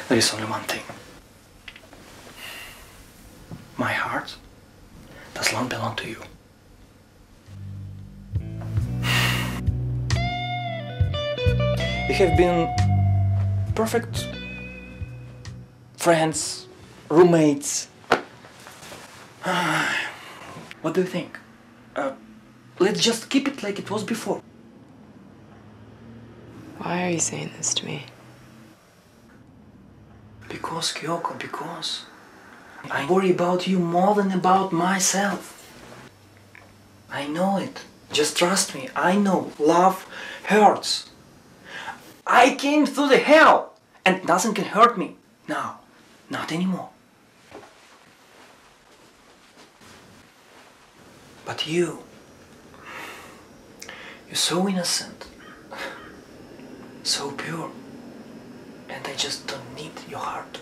There is only one thing. My heart does not belong to you. We have been perfect friends, roommates. What do you think? Let's just keep it like it was before. Why are you saying this to me? Because, Kyoko, because I worry about you more than about myself. I know it. Just trust me. I know love hurts. I came through the hell and nothing can hurt me. Now, not anymore. But you're so innocent, so pure, and I just don't need your heart to